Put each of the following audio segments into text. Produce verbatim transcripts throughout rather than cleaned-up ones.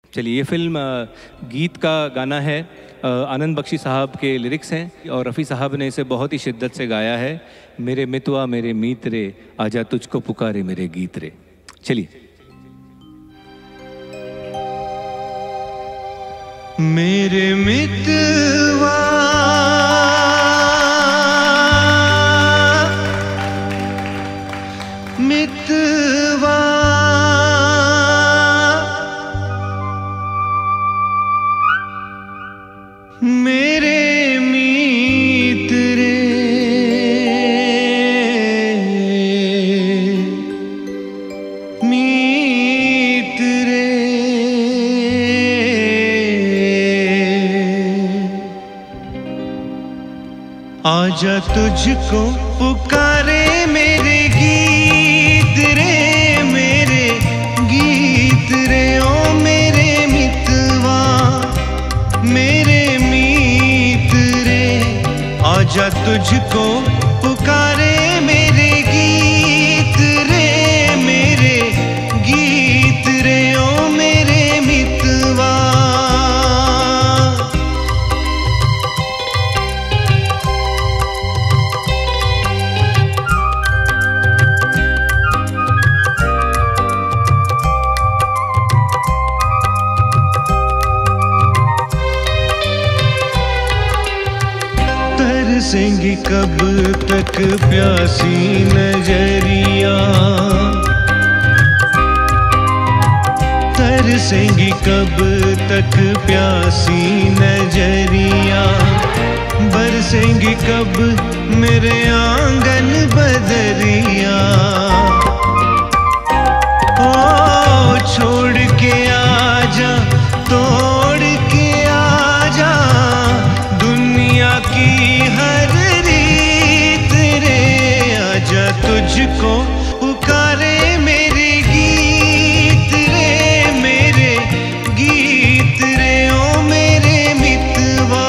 चलिए, ये फिल्म गीत का गाना है, आनंद बख्शी साहब के लिरिक्स हैं और रफ़ी साहब ने इसे बहुत ही शिद्दत से गाया है। मेरे मितवा मेरे मीत रे, आजा तुझको पुकारे मेरे गीत रे। चलिए। मेरे मितवा मितवा मेरे मीत रे, मीत रे, आजा तुझको पुकारे मेरे गीत रे, मेरे गीत रे। ओ मेरे मितवा मेरे मीत रे, आजा तुझको पुकारे मेरे गीत रे, मेरे गीत रे। ओ मेरे मितवा तरसेंगी कब तक प्यासी नजरिया, तरसेंगी कब तक प्यासी नजरिया, बरसेंगी कब मेरे आंगन बदरिया। ओ छोड़ के आजा, तोड़ के आजा दुनिया की हर रीत रे, आजा तुझको पुकारे मेरे गीत रे, मेरे गीत रे। ओ मेरे मितवा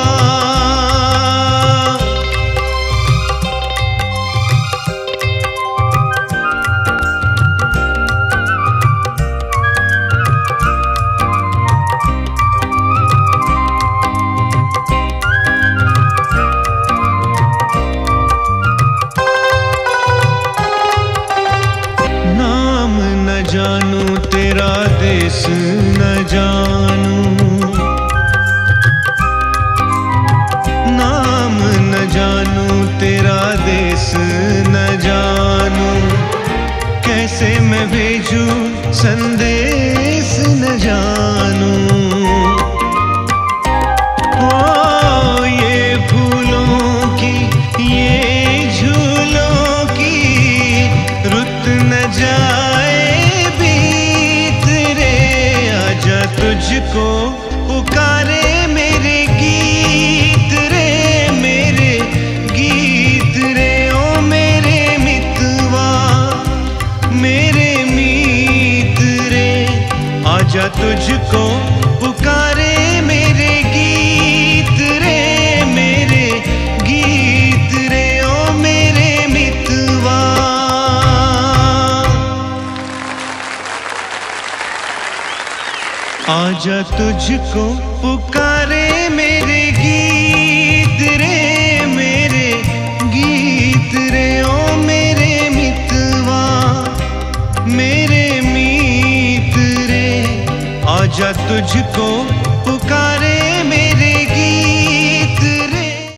जानू तेरा देश न जानू, नाम न जानू तेरा देश न जानू, कैसे मैं भेजूं संदेश न जानू। ओ ये फूलों की ये झूलों की रुत न जाए तुझको पुकारे मेरे गीत रे, मेरे गीत रे। ओ मेरे मितवा मेरे मीत रे, आजा तुझको पुकारे मेरे गीत रे, मेरे गीत रे। ओ मेरे मितवा आजा तुझको पुकारे मेरे गीत रे, मेरे गीत रे। ओ मेरे मितवा मेरे मीत रे, आजा तुझको पुकारे